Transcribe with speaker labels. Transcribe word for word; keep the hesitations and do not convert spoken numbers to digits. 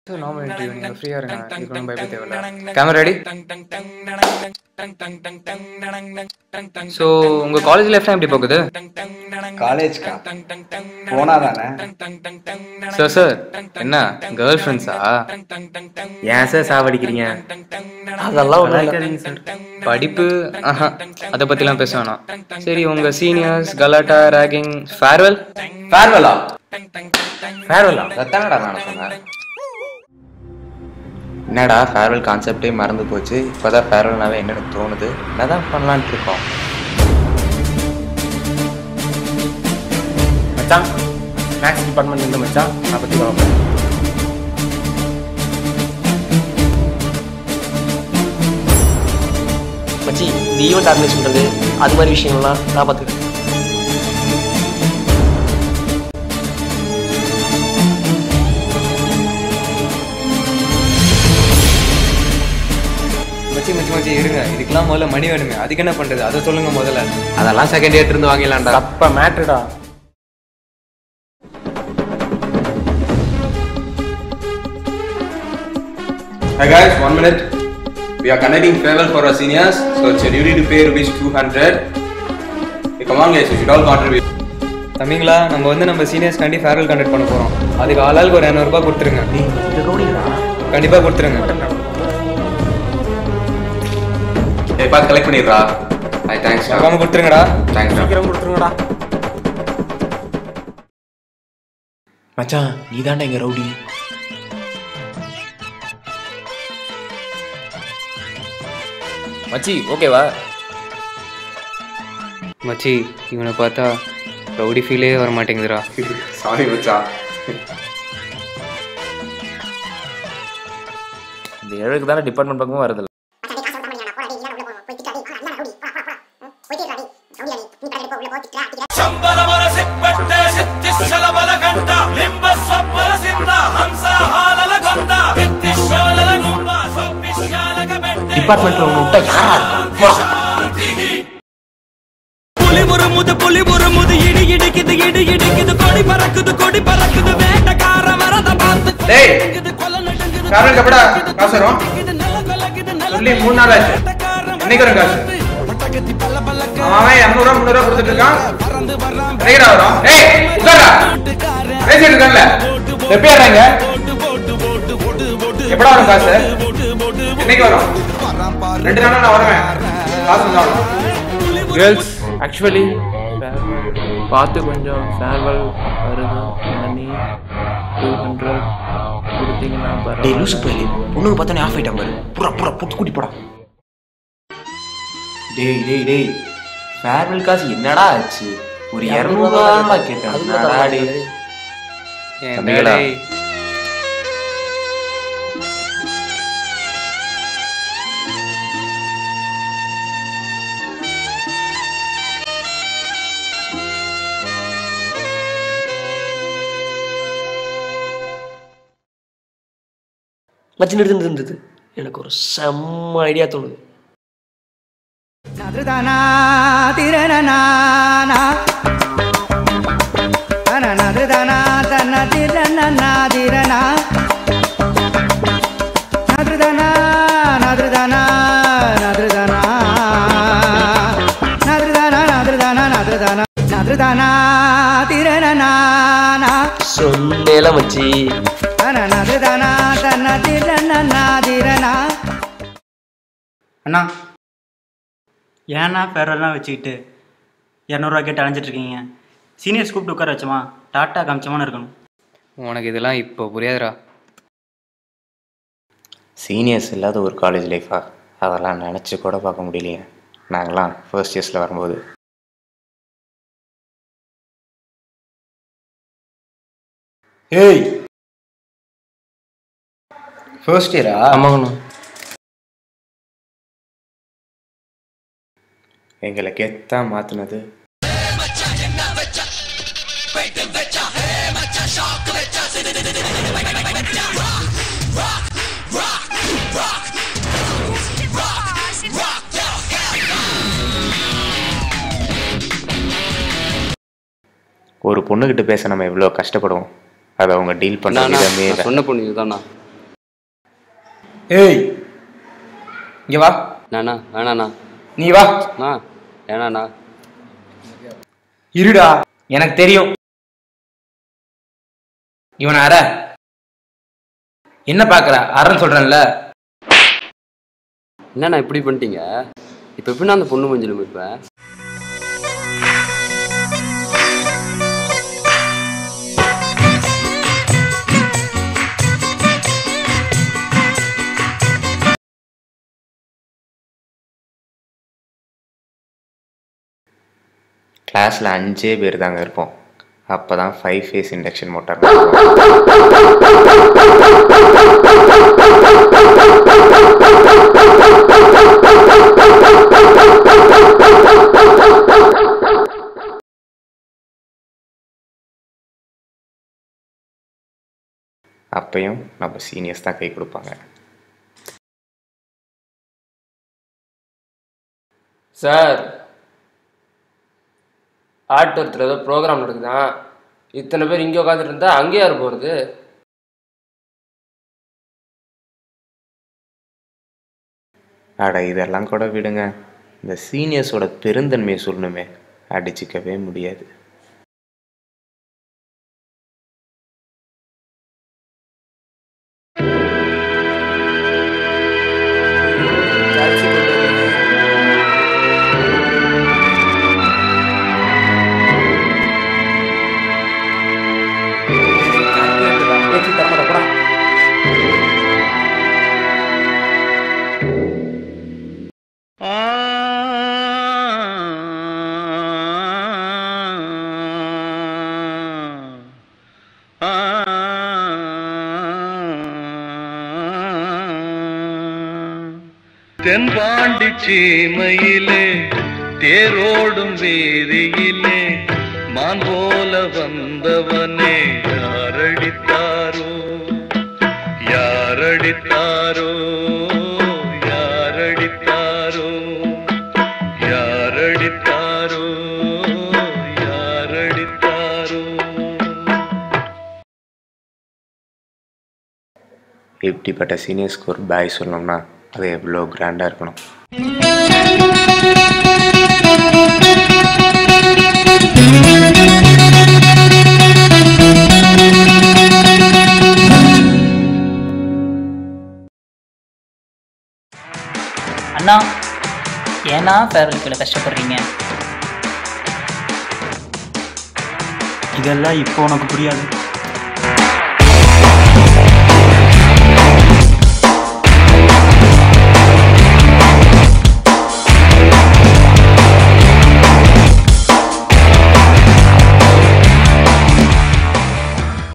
Speaker 1: So normal interview நீங்க ஃப்ரீயா இருங்க இதுக்கு ஒன்றும் பயப்பட தேவையில்ல கேமரா ரெடி ஸோ உங்க காலேஜ் லைஃப்லாம் எப்படி போகுது
Speaker 2: காலேஜ்க்கா போனா தானே
Speaker 1: சார் சார் என்ன கேர்ள் ஃப்ரெண்ட்ஸா
Speaker 3: ஏன் சார் சாவடிக்கிறீங்க
Speaker 2: அதெல்லாம் ஒன்றும்
Speaker 3: சார்
Speaker 1: படிப்பு ஆஹா அதை பற்றிலாம் பேச வேணாம் சரி உங்க சீனியர்ஸ் கலாட்டா ரேகிங் ஃபேர்வெல்
Speaker 2: ஃபேர்வெலா
Speaker 3: ஃபேர்வெல்லா
Speaker 2: ரத்தானடா நான் சொன்னேன்
Speaker 3: என்னடா ஃபேர்வெல் கான்செப்டே மறந்து போச்சு இப்போதான் ஃபேர்வெல்னாவே என்னன்னு தோணுது என்னதான் பண்ணலான்ட்டு இருக்கோம் மச்சான் மேக்ஸ் டிபார்ட்மெண்ட் இருந்து மச்சான் நான் பற்றி பார்ப்பேன்
Speaker 4: மச்சி இந்த ஈவெண்ட் ஆர்கனைஸ் பண்ணுறது அது மாதிரி விஷயங்கள்லாம் நான் பார்த்துக்கிறேன்
Speaker 1: மச்சி மச்சி மச்சி இருங்க இதுக்கெல்லாம் முதல்ல மணி வேணுமே அதுக்கு என்ன பண்றது அதை சொல்லுங்க முதல்ல
Speaker 3: அதெல்லாம் செகண்ட் இயர் இருந்து வாங்கிடலாம்டா
Speaker 4: அப்போ மேட்ருடா
Speaker 5: Hi guys, one minute. We are conducting farewell for our seniors, so it's your duty to pay rupees two hundred. Hey, come on guys, you should all contribute.
Speaker 1: தம்பிங்களா நம்ம வந்து நம்ம சீனியர்ஸ் கண்டி farewell conduct பண்ண போறோம் அதுக்கு ஆளாளுக்கு ஒரு இரநூறுபா கொடுத்துருங்க கண்டிப்பா கொடுத்துருங்க
Speaker 5: Hey, பாத்து கலெக்ட் பண்ணிடுறா. Hi, thanks.
Speaker 1: மறக்காம கொடுத்துருங்கடா
Speaker 5: Thanks.
Speaker 4: சீக்கிரம் கொடுத்துருங்கடா
Speaker 3: மச்சான் நீ தாண்டா எங்க ரவுடி
Speaker 4: மச்சி ஓகேவா
Speaker 1: மச்சி இவனை பார்த்தா ரவுடி ஃபீலே வர மாட்டேங்குதுடா
Speaker 5: Sorry, மச்சா.
Speaker 4: இந்த ஏழுக்கு தானே டிபார்ட்மெண்ட் பக்கமும் வருது டிபார்ட்மெண்ட்ல ஒன்று விட்டா யாரா இருக்கும்
Speaker 6: புலி ஒரு முது புலி ஒரு முது இடி இடிக்குது இடி இடிக்குது கொடி பறக்குது கொடி பறக்குது வேட்டக்கார வரத பார்த்து
Speaker 5: டேய், ஃபேர்வெல் கப்படா காசு வரும் சொல்லி மூணு நாள் ஆச்சு என்னைக்கு வரும் காசு அவன் இரநூறுவா முந்நூறுவா கொடுத்துட்டு இருக்கான் என்னைக்குடா வரும் ஏய் உட்காரா பேசிட்டு இருக்கான்ல எப்பயாடாங்க எப்படா வரும் காசு என்னைக்கு வரும் ரெண்டு நாளா நான் வருவேன் காசு வந்தாலும்
Speaker 1: கேர்ள்ஸ்
Speaker 7: ஆக்சுவலி பார்த்து கொஞ்சம் ஃபேர்வெல் வருது மணி டூ ஹண்ட்ரட் கொடுத்தீங்கன்னா
Speaker 3: டேய் லூசு போயிலே பொண்ணுங்க பார்த்தோன்னே ஆஃப் ஆயிட்டான் பாரு புறா புறா புட்டு கூட்டி போடா டேய் டேய் டேய் ஃபேர்வெல் காசு என்னடா ஆச்சு ஒரு இரநூறுவா கேட்டேன் என்னடா டேய் தம்பிகளா
Speaker 4: மச்சி நிறுத்து இருந்தது எனக்கு ஒரு செம்ம ஐடியா தோணுது
Speaker 6: நதுதானா திரணனா நதுதானா தன திரணனா திரணா நதுதானா நதுதானா நதுதானா நதுதானா நதுதானா நதுதானா நதுதானா திரணனா
Speaker 4: சொன்னேல மச்சி
Speaker 8: அண்ணா ஏன்னா ஃபேர்வெல்லாம் வச்சுக்கிட்டு இரநூறுவா கேட்டு அலைஞ்சிட்ருக்கீங்க சீனியர்ஸ் கூப்பிட்டு உட்கார வச்சோமா டாட்டா காமிச்சோமான்னு இருக்கணும்
Speaker 1: உனக்கு இதெல்லாம் இப்போ புரியாதுடா
Speaker 3: சீனியர்ஸ் இல்லாத ஒரு காலேஜ் லைஃபா அதெல்லாம் நினச்சி கூட பார்க்க முடியலையே நாங்களாம் ஃபர்ஸ்ட் இயர்ஸில் வரும்போது ஏய் ஃபர்ஸ்ட் இயரா
Speaker 4: ஆமாங்கண்ணா
Speaker 3: எங்களை கெத்தான் மாற்றினது ஒரு பொண்ணுகிட்ட பேச நம்ம எவ்வளோ கஷ்டப்படுவோம் அதை அவங்க டீல் பண்ண விதமே
Speaker 2: சொன்ன பொண்ணு இதுதானா
Speaker 5: ஏய் இங்க வா.
Speaker 2: நானா வேணாண்ணா.
Speaker 5: நீ வா.
Speaker 2: அண்ணா வேணாண்ணா.
Speaker 5: இருடா, எனக்கு தெரியும் இவன் அற. என்ன பாக்குற? அறன்னு சொல்றேன்ல.
Speaker 2: என்னண்ணா இப்படி பண்ணிட்டீங்க? இப்போ எப்படின்னா அந்த பொண்ணு மஞ்சள் இப்போ
Speaker 3: கிளாஸில் அஞ்சே பேர் தாங்க இருப்போம். அப்போ தான் ஃபைவ் ஃபேஸ் இண்டக்ஷன் மோட்டார். அப்பையும் நம்ம சீனியர்ஸ் தான் கை கொடுப்பாங்க.
Speaker 9: சார், ஆர்ட் ஒருத்தர் ஏதோ ப்ரோக்ராம் நடக்குதான், இத்தனை பேர் இங்கே உட்காந்துட்டு இருந்தா அங்கே யார் போகிறது?
Speaker 3: அட இதெல்லாம் கூட விடுங்க, இந்த சீனியர்ஸோட பெருந்தன்மையை சொல்லணுமே, அடிச்சிக்கவே முடியாது.
Speaker 10: தென்பாண்டி சீமையிலே தேரோடும் வீதியிலே மான் போல வந்தவனே யாரடித்தாரோ யாரடித்தாரோ யாரடித்தாரோ யாரடித்தாரோ யாரடித்தாரோ.
Speaker 3: இப்படிப்பட்ட சீனியர்ஸ்க்கு ஒரு பாய் சொல்லணும்னா அது எவ்வளோ கிராண்டாக இருக்கணும்.
Speaker 11: அண்ணா, ஏன்னா ஃபேர்வெலுக்குள்ள கஷ்டப்படுறீங்க?
Speaker 8: இதெல்லாம் இப்போ உனக்கு புரியாது.